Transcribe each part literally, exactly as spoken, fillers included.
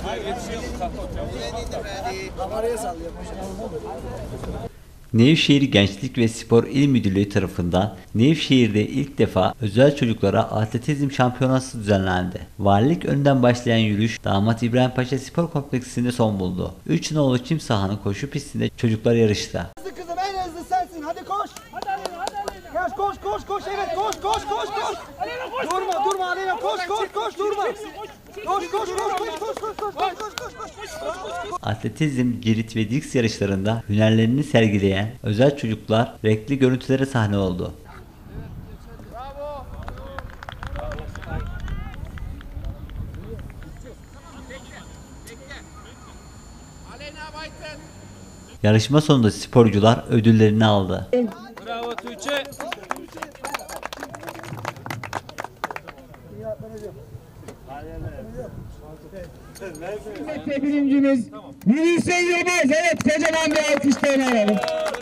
Nevşehir Gençlik ve Spor İl Müdürlüğü tarafından Nevşehir'de ilk defa özel çocuklara atletizm şampiyonası düzenlendi. Valilik önünden başlayan yürüyüş Damat İbrahim Paşa Spor Kompleksinde son buldu. Üç nolu çim sahanın koşu pistinde çocuklar yarıştı. Hızlı kızım, en hızlı sensin. Hadi koş. Hadi Aleyna, hadi Aleyna. Koş, koş, koş, koş. Evet, koş, koş, koş, koş. Aleyna koş. Durma, durma Aleyna. Koş, koş, koş, durma. Koş, koş, koş, koş, koş, koş, koş, koş, koş, koş. Atletizm, cirit ve diks yarışlarında hünerlerini sergileyen özel çocuklar renkli görüntülere sahne oldu. Yarışma sonunda sporcular ödüllerini aldı. Bravo Tuğçe. Birincimiz Hüseyin Yılmaz. Evet, kocaman bir alkışlarını alalım.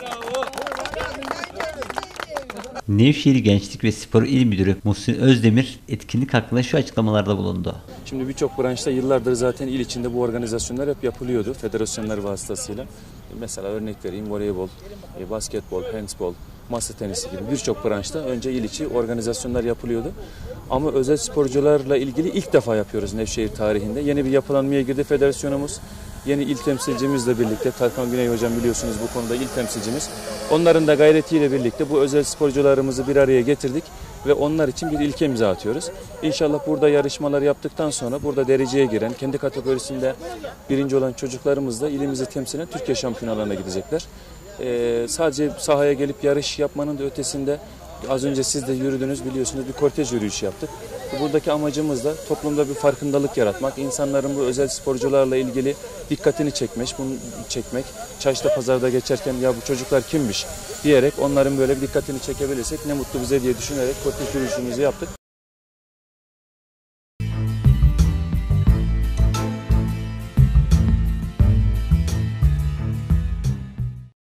Nevşehir Gençlik ve Spor İl Müdürü Muhsin Özdemir etkinlik hakkında şu açıklamalarda bulundu. Şimdi birçok branşta yıllardır zaten il içinde bu organizasyonlar hep yapılıyordu federasyonlar vasıtasıyla. Mesela örnek vereyim, voleybol, basketbol, handbol, masa tenisi gibi birçok branşta önce il içi organizasyonlar yapılıyordu. Ama özel sporcularla ilgili ilk defa yapıyoruz Nevşehir tarihinde. Yeni bir yapılanmaya girdi federasyonumuz. Yeni il temsilcimizle birlikte, Tarkan Güney hocam biliyorsunuz bu konuda il temsilcimiz. Onların da gayretiyle birlikte bu özel sporcularımızı bir araya getirdik ve onlar için bir ilke imza atıyoruz. İnşallah burada yarışmalar yaptıktan sonra burada dereceye giren, kendi kategorisinde birinci olan çocuklarımız da ilimizi temsilen Türkiye şampiyonalarına gidecekler. Ee, sadece sahaya gelip yarış yapmanın da ötesinde az önce siz de yürüdünüz, biliyorsunuz bir kortej yürüyüşü yaptık. Buradaki amacımız da toplumda bir farkındalık yaratmak, insanların bu özel sporcularla ilgili dikkatini çekmek, bunu çekmek, çarşıda pazarda geçerken ya bu çocuklar kimmiş diyerek onların böyle bir dikkatini çekebilirsek ne mutlu bize diye düşünerek kortej yürüyüşümüzü yaptık.